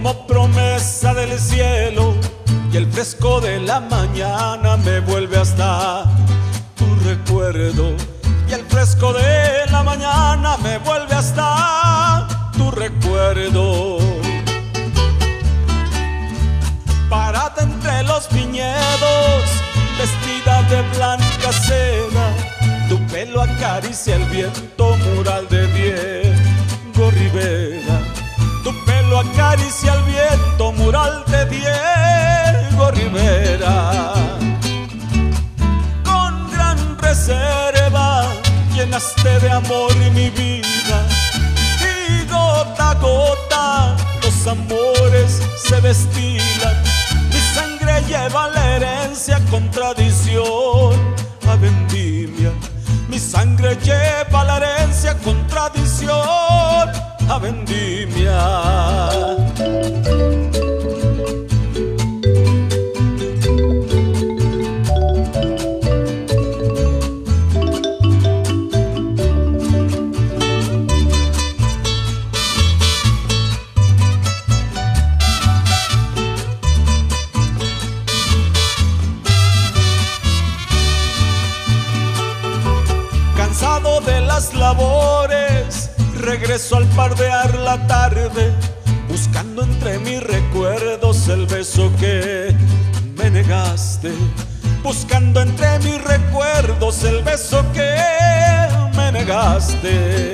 como promesa del cielo, y el fresco de la mañana me vuelve hasta tu recuerdo. Y el fresco de la mañana me vuelve hasta tu recuerdo. Parada entre los viñedos, vestida de blanca seda, tu pelo acaricia el viento, mural de Diego Rivera. Tu pelo acaricia el viento, mural de Diego Rivera. Con gran reserva llenaste de amor mi vida, y gota a gota los amores se destilan. Mi sangre lleva la herencia con tradición a vendimia. Mi sangre lleva la herencia con tradición a vendimia. Cansado de las labores, regreso al pardear la tarde, buscando entre mis recuerdos el beso que me negaste. Buscando entre mis recuerdos el beso que me negaste.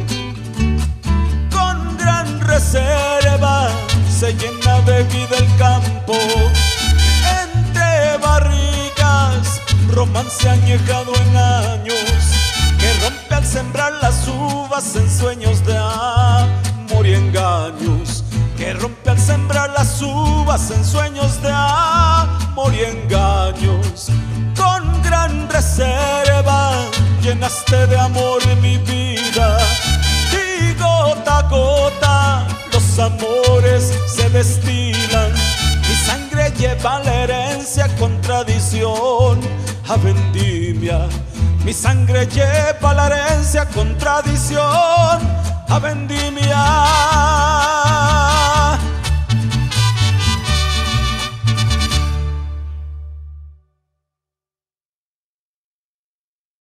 Con gran reserva se llena de vida el campo, entre barricas romance añejado en años, que rompe al sembrar las uvas en sueños de amor y engaños. Que rompe al sembrar las uvas en sueños de amor y engaños. Con gran reserva llenaste de amor mi vida, y gota a gota los amores se destilan. Mi sangre lleva la herencia con tradición a vendimia. Mi sangre lleva la herencia con tradición a vendimia.